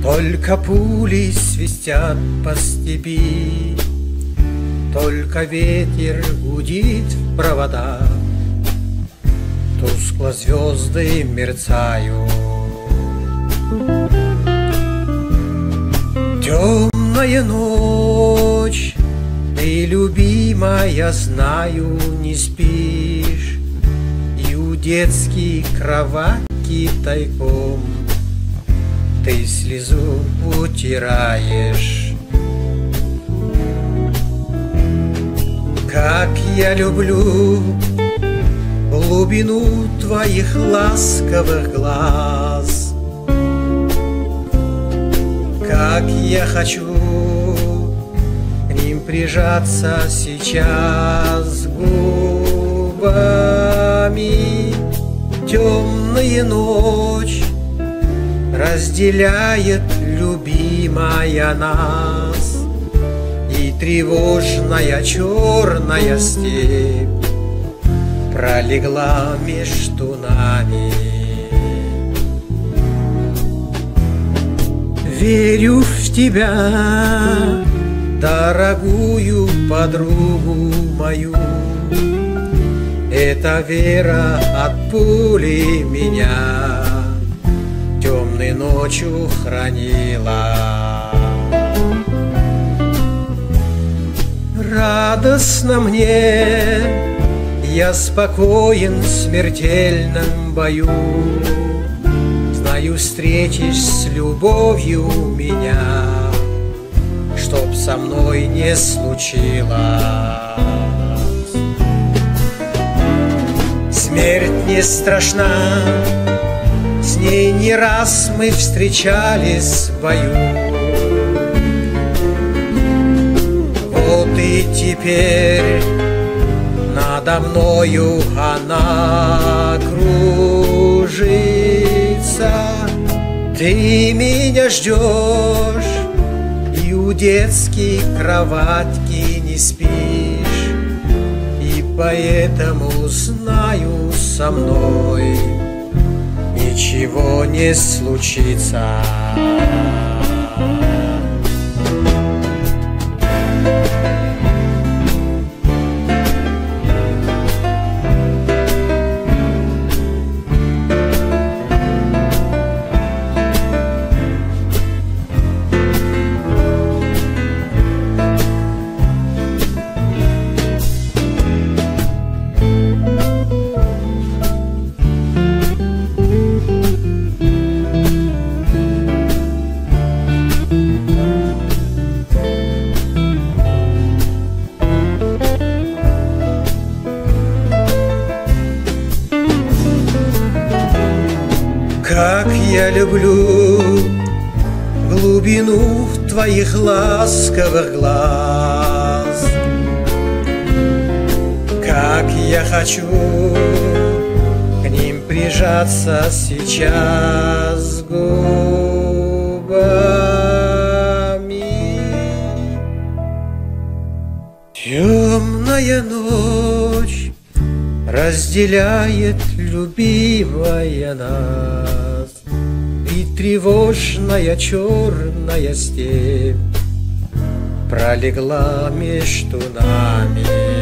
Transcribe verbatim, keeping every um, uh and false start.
Только пули свистят по степи, только ветер гудит в проводах, тускло звезды мерцают. Темная ночь, ты, любимая, знаю, не спишь, и у детской кроватки тайком ты слезу утираешь. Как я люблю глубину твоих ласковых глаз, как я хочу к ним прижаться сейчас губами. Темная ночь разделяет, любимая, нас, и тревожная черная степь пролегла между нами. Верю в тебя, дорогую подругу мою, эта вера от пули меня темной ночью хранила. Радостно мне, я спокоен в смертельном бою, знаю, встретишь с любовью меня, чтоб со мной не случилось. Смерть не страшна, с ней не раз мы встречались в бою. Вот и теперь надо мною она кружится. Ты меня ждешь и у детской кроватки не спишь, и поэтому знаю, со мной ничего не случится. Как я люблю глубину твоих ласковых глаз, как я хочу к ним прижаться сейчас губами. Темная ночь разделяет, любимая, нас, и тревожная черная степь пролегла между нами.